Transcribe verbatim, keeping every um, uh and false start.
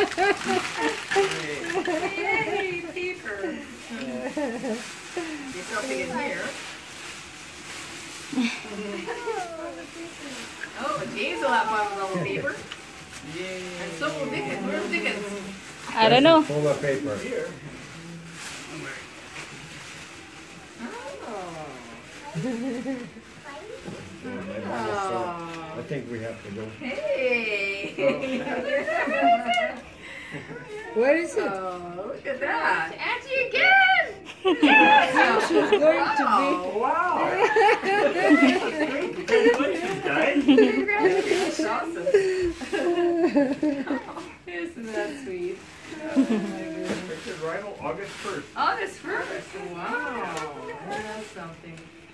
Yay, paper. Get something in here. Oh, James will have fun with all the paper. Yay. And so will Dickens. Where's Dickens? I don't know. Full of paper. Here. Oh. I think we have to go. Hey! Where is it? Oh, look at that. Auntie again! She's going to Oh, wow. Congratulations, guys. Congratulations. Awesome. Isn't that sweet? Oh, my goodness. Richard Rydell, August first. August first. Wow. That's something.